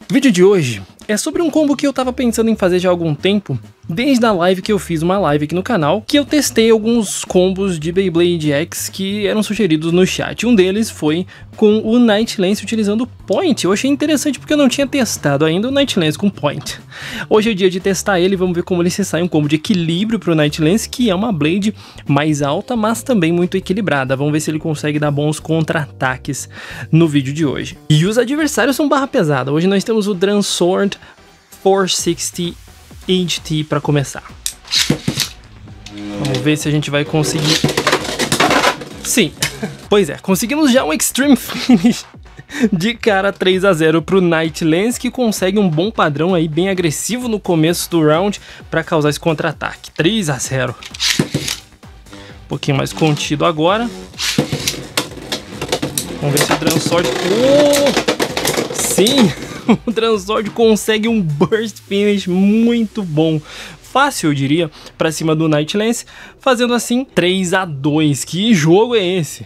O vídeo de hoje é sobre um combo que eu tava pensando em fazer já há algum tempo, desde a live que eu fiz uma live aqui no canal, que eu testei alguns combos de Beyblade X que eram sugeridos no chat. Um deles foi com o Night Lance utilizando Point. Eu achei interessante porque eu não tinha testado ainda o Night Lance com Point. Hoje é o dia de testar ele, vamos ver como ele se sai um combo de equilíbrio pro Night Lance, que é uma Blade mais alta, mas também muito equilibrada. Vamos ver se ele consegue dar bons contra-ataques no vídeo de hoje. E os adversários são barra pesada. Hoje nós temos o Dransword 460 HT para começar. Vamos ver se a gente vai conseguir. Sim, pois é, conseguimos já um Extreme Finish de cara 3-0 pro Night Lance, que consegue um bom padrão aí, bem agressivo no começo do round para causar esse contra-ataque. 3-0. Um pouquinho mais contido agora. Vamos ver se o Dransword... Oh! Sim! O Dransword consegue um Burst Finish muito bom. Fácil, eu diria, pra cima do Night Lance, fazendo assim 3-2. Que jogo é esse?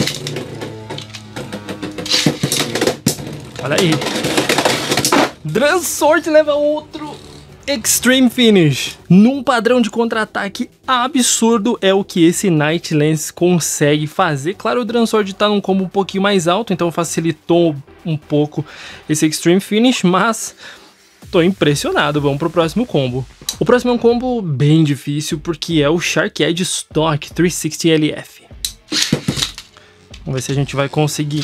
Olha aí. Dransword leva outro Extreme Finish. Num padrão de contra-ataque absurdo é o que esse Night Lance consegue fazer. Claro, o Dransword tá num combo um pouquinho mais alto, então facilitou um pouco esse Extreme Finish, mas tô impressionado. Vamos pro próximo combo. O próximo é um combo bem difícil, porque é o Shark Edge Stock 360 LF. Vamos ver se a gente vai conseguir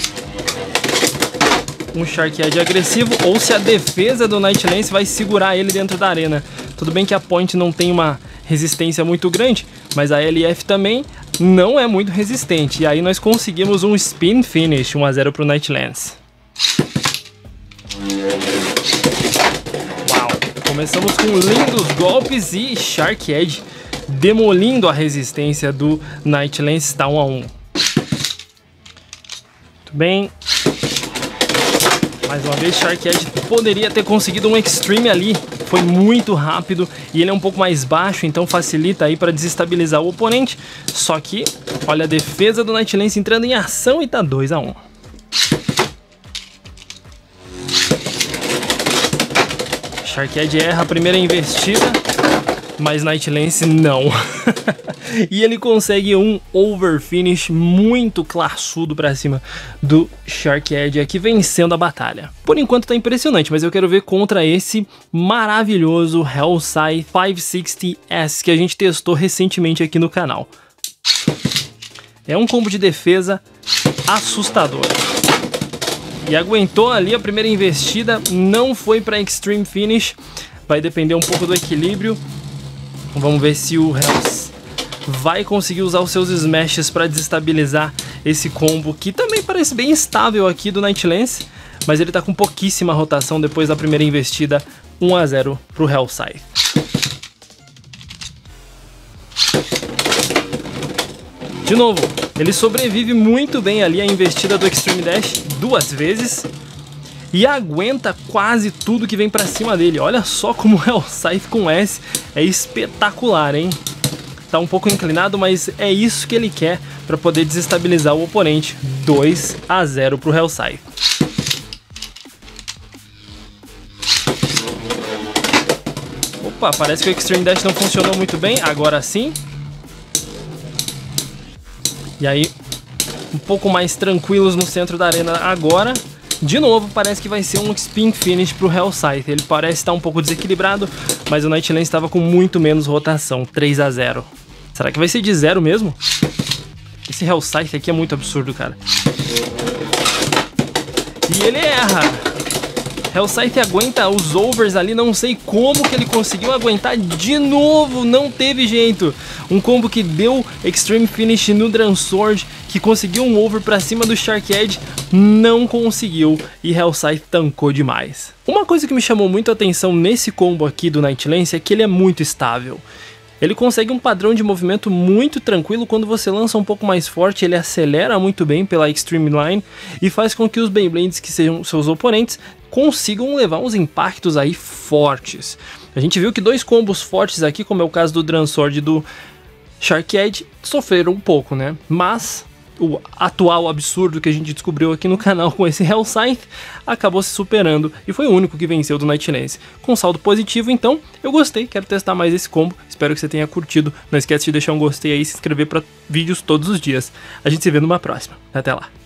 um Shark Edge agressivo, ou se a defesa do Night Lance vai segurar ele dentro da arena. Tudo bem que a Point não tem uma resistência muito grande, mas a LF também não é muito resistente. E aí nós conseguimos um Spin Finish, 1-0 pro Night Lance. Uau! Começamos com lindos golpes e Shark Edge demolindo a resistência do Night Lance, está 1-1. Muito bem. Mais uma vez, Shark Edge poderia ter conseguido um Extreme ali. Foi muito rápido e ele é um pouco mais baixo, então facilita aí para desestabilizar o oponente. Só que, olha a defesa do Night Lance entrando em ação e tá 2-1. Shark Edge erra a primeira investida, mas Night Lance não. E ele consegue um over finish muito classudo pra cima do Shark Edge aqui, vencendo a batalha. Por enquanto tá impressionante, mas eu quero ver contra esse maravilhoso Hellscythe 560S que a gente testou recentemente aqui no canal. É um combo de defesa assustador. E aguentou ali a primeira investida, não foi pra Extreme Finish. Vai depender um pouco do equilíbrio. Vamos ver se o Hells vai conseguir usar os seus smashes para desestabilizar esse combo, que também parece bem estável aqui do Night Lance, mas ele tá com pouquíssima rotação depois da primeira investida. 1-0 pro Hellscythe. De novo, ele sobrevive muito bem ali à investida do Extreme Dash 2 vezes e aguenta quase tudo que vem pra cima dele. Olha só como o Hellscythe com S é espetacular, hein? Tá um pouco inclinado, mas é isso que ele quer para poder desestabilizar o oponente. 2-0 pro Hellscythe. Opa, parece que o Extreme Dash não funcionou muito bem. Agora sim. E aí, um pouco mais tranquilos no centro da arena agora. De novo, parece que vai ser um Spin Finish pro Hellscythe. Ele parece estar um pouco desequilibrado, mas o Night Lance estava com muito menos rotação. 3-0. Será que vai ser de 0 mesmo? Esse Hellscythe aqui é muito absurdo, cara. E ele erra. Hellscythe aguenta os overs ali, não sei como que ele conseguiu aguentar de novo, não teve jeito. Um combo que deu Extreme Finish no Dransword, que conseguiu um over pra cima do Shark Edge, não conseguiu e Hellscythe tancou demais. Uma coisa que me chamou muito a atenção nesse combo aqui do Night Lance é que ele é muito estável. Ele consegue um padrão de movimento muito tranquilo. Quando você lança um pouco mais forte, ele acelera muito bem pela Extreme Line e faz com que os Beyblades, que sejam seus oponentes, consigam levar uns impactos aí fortes. A gente viu que dois combos fortes aqui, como é o caso do Dransword e do Shark Edge, sofreram um pouco, né? Mas o atual absurdo que a gente descobriu aqui no canal com esse Hellscythe, acabou se superando e foi o único que venceu do Night Lance. Com saldo positivo, então, eu gostei, quero testar mais esse combo, espero que você tenha curtido. Não esquece de deixar um gostei aí e se inscrever para vídeos todos os dias. A gente se vê numa próxima. Até lá!